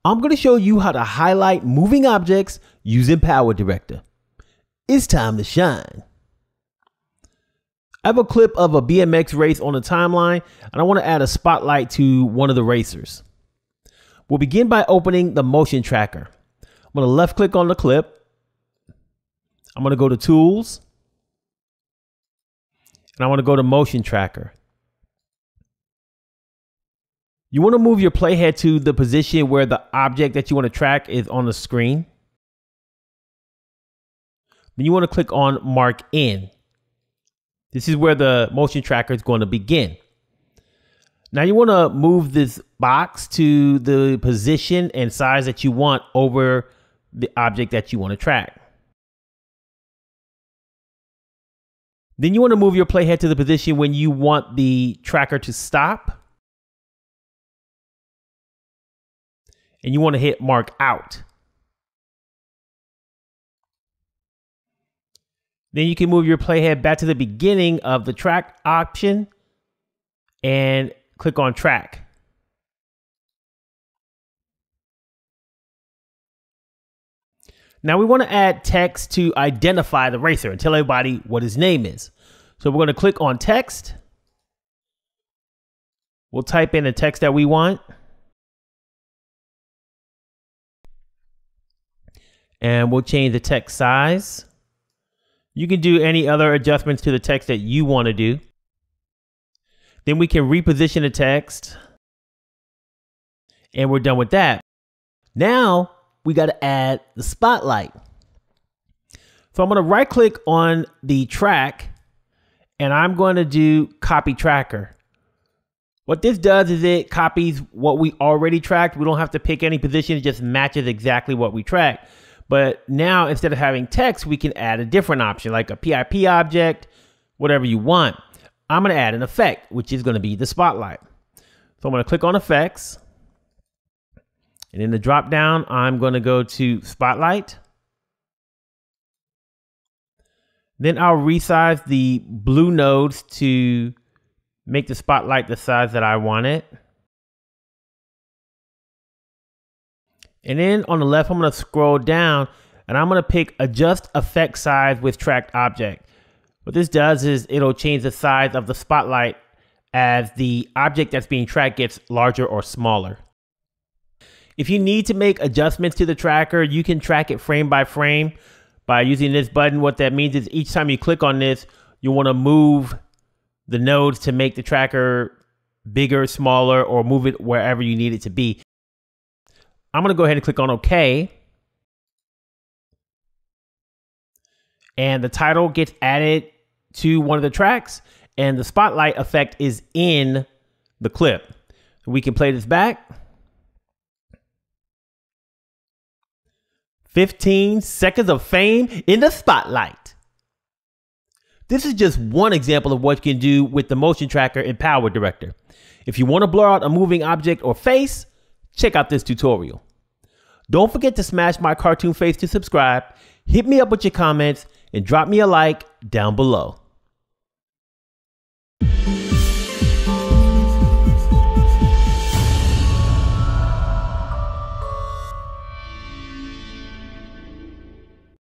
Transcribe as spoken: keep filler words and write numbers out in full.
I'm going to show you how to highlight moving objects using PowerDirector. It's time to shine. I have a clip of a B M X race on the timeline, and I want to add a spotlight to one of the racers. We'll begin by opening the motion tracker. I'm going to left click on the clip. I'm going to go to Tools, and I want to go to Motion Tracker. You want to move your playhead to the position where the object that you want to track is on the screen. Then you want to click on Mark In. This is where the motion tracker is going to begin. Now you want to move this box to the position and size that you want over the object that you want to track. Then you want to move your playhead to the position when you want the tracker to stop. And you want to hit Mark Out. Then you can move your playhead back to the beginning of the track option and click on Track. Now we want to add text to identify the racer and tell everybody what his name is. So we're going to click on Text. We'll type in the text that we want. And we'll change the text size. You can do any other adjustments to the text that you want to do. Then we can reposition the text. And we're done with that. Now we got to add the spotlight. So I'm going to right click on the track and I'm going to do Copy Tracker. What this does is it copies what we already tracked. We don't have to pick any position. It just matches exactly what we tracked. But now instead of having text, we can add a different option like a P I P object, whatever you want. I'm going to add an effect, which is going to be the spotlight. So I'm going to click on Effects. And in the drop down, I'm going to go to Spotlight. Then I'll resize the blue nodes to make the spotlight the size that I want it. And then on the left, I'm going to scroll down and I'm going to pick Adjust Effect Size with Tracked Object. What this does is it'll change the size of the spotlight as the object that's being tracked gets larger or smaller. If you need to make adjustments to the tracker, you can track it frame by frame by using this button. What that means is each time you click on this, you want to move the nodes to make the tracker bigger, smaller, or move it wherever you need it to be. I'm going to go ahead and click on OK. And the title gets added to one of the tracks and the spotlight effect is in the clip. We can play this back. fifteen seconds of fame in the spotlight. This is just one example of what you can do with the motion tracker in PowerDirector. If you want to blur out a moving object or face, check out this tutorial. Don't forget to smash my cartoon face to subscribe, hit me up with your comments, and drop me a like down below.